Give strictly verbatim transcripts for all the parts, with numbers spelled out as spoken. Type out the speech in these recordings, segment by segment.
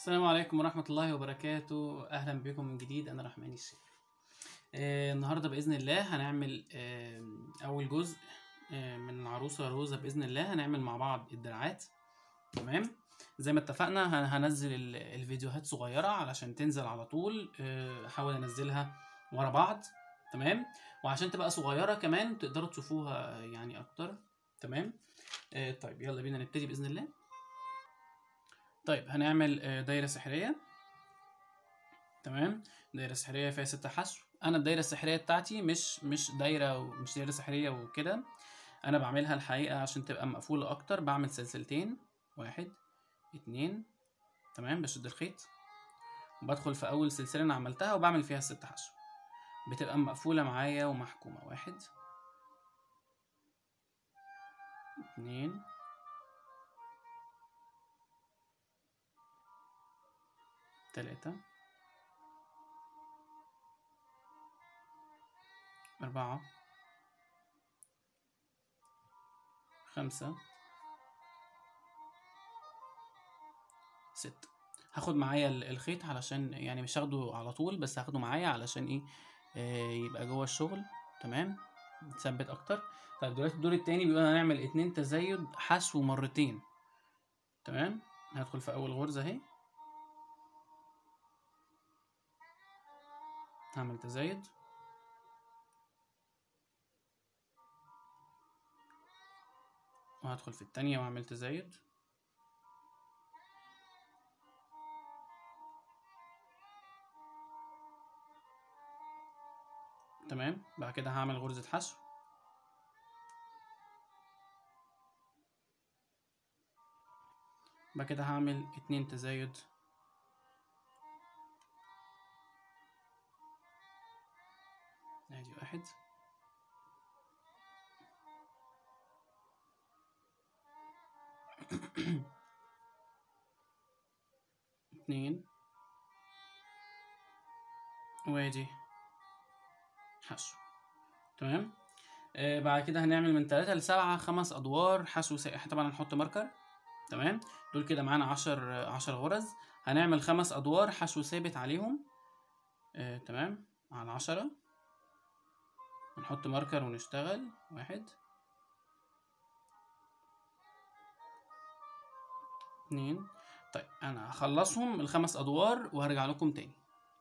السلام عليكم ورحمة الله وبركاته. أهلا بكم من جديد. أنا رحماني الشيخ. آه النهاردة بإذن الله هنعمل آه أول جزء آه من عروسة روزة. بإذن الله هنعمل مع بعض الدراعات. تمام، زي ما اتفقنا هن- هنزل ال- الفيديوهات صغيرة علشان تنزل على طول. آه، أحاول أنزلها ورا بعض. تمام، وعشان تبقى صغيرة كمان تقدروا تشوفوها يعني أكتر. تمام. آه طيب يلا بينا نبتدي بإذن الله. طيب هنعمل آه، دايرة سحرية. تمام، دايره سحريه فيها ستة حشو. انا الدايره السحريه بتاعتي مش مش دايره مش دايره سحريه وكده. انا بعملها الحقيقه عشان تبقى مقفوله اكتر. بعمل سلسلتين، واحد اتنين. تمام، بشد الخيط وبدخل في اول سلسله انا عملتها وبعمل فيها ست حشو. بتبقى مقفوله معايا ومحكومه. واحد اتنين تلاتة أربعة خمسة ستة. هاخد معايا ال- الخيط علشان يعني مش هاخده على طول، بس هاخده معايا علشان ايه، آه يبقى جوه الشغل. تمام، نثبت اكتر. طيب دلوقتي الدور التاني بيقول هنعمل اتنين تزايد حشو مرتين. تمام، هدخل في اول غرزة اهي، هعمل تزايد وهدخل في التانية واعمل تزايد. تمام، بعد كده هعمل غرزة حشو، بعد كده هعمل اتنين تزايد. ادي واحد اتنين، وادي حشو. تمام. آه بعد كده هنعمل من تلاتة لسبعة خمس ادوار حشو سائح. طبعا هنحط ماركر. تمام، دول كده معانا عشر عشر غرز. هنعمل خمس ادوار حشو ثابت عليهم. آه تمام، على عشرة نحط ماركر ونشتغل. واحد اتنين. طيب انا هخلصهم الخمس ادوار وهرجع لكم تاني.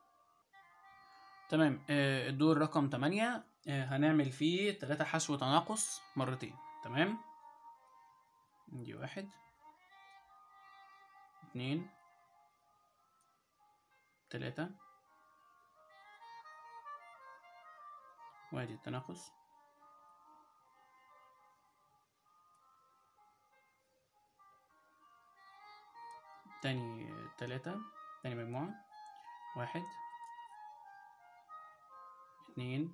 تمام. آه الدور رقم تمانية آه هنعمل فيه تلاتة حشو تناقص مرتين. تمام، دي واحد اتنين تلاتة، وادي التناقص. تاني تلاتة، تاني مجموعة. واحد اتنين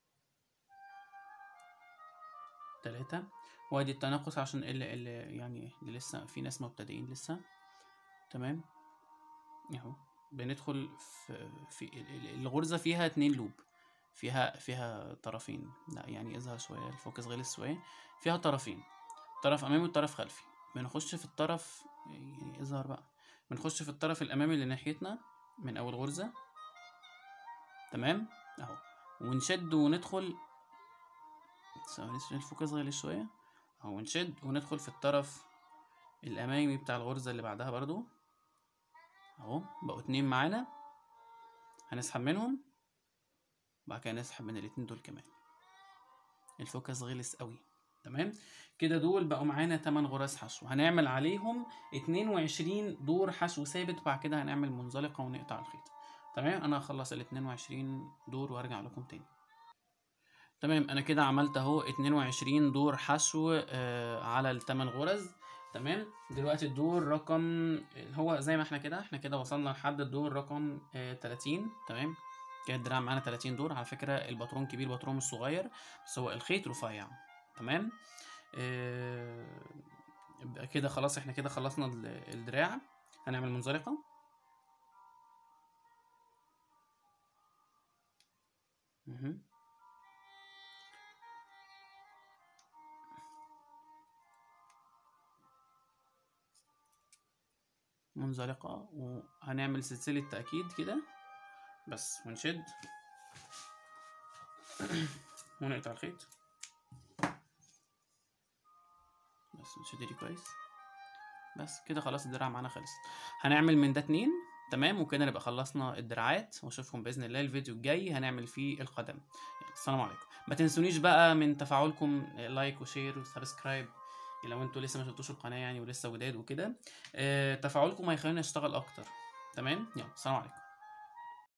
تلاتة، وادي التناقص عشان اللي, اللي يعني اللي لسه في ناس مبتدئين لسه. تمام، اهو بندخل في, في ال- ال- الغرزة فيها اتنين لوب. فيها فيها طرفين. لا يعني اظهر شوية، الفوكس غلس شوية. فيها طرفين، طرف امامي وطرف خلفي. بنخش في الطرف، يعني اظهر بقى، بنخش في الطرف الامامي اللي ناحيتنا من اول غرزة. تمام، اهو، ونشد وندخل. ثواني عشان الفوكس غلس شوية. اهو، ونشد وندخل في الطرف الامامي بتاع الغرزة اللي بعدها برضو. اهو بقوا اتنين معانا، هنسحب منهم، بعد كده نسحب من الاتنين دول كمان. الفوكس غلس قوي. تمام، كده دول بقوا معانا تمن غرز حشو. هنعمل عليهم اتنين وعشرين دور حشو ثابت، وبعد كده هنعمل منزلقة ونقطع الخيط. تمام، انا هخلص ال اتنين وعشرين دور وارجع لكم تاني. تمام، انا كده عملت اهو اتنين وعشرين دور حشو آه على التمن غرز. تمام، دلوقتي الدور رقم، هو زي ما احنا كده احنا كده وصلنا لحد الدور رقم آه تلاتين. تمام، كده الدراع معانا تلاتين دور. على فكرة الباترون كبير، الباترون مش صغير، بس هو الخيط رفيع. تمام. آه يبقى كده خلاص، احنا كده خلصنا ال- الدراع. هنعمل منزلقة. مهم. منزلقة، وهنعمل سلسلة تأكيد كده بس، ونشد ونقطع الخيط بس، نشد دي كويس بس كده. خلاص الدراع معانا خلص. هنعمل من ده اتنين تمام، وكده نبقى خلصنا الدراعات، واشوفكم باذن الله الفيديو الجاي هنعمل فيه القدم. السلام عليكم. ما تنسونيش بقى من تفاعلكم لايك وشير وسبسكرايب لو انتوا لسه ما شفتوش القناه يعني ولسه جداد وكده. اه تفاعلكم هيخليني اشتغل اكتر. تمام، يلا سلام عليكم.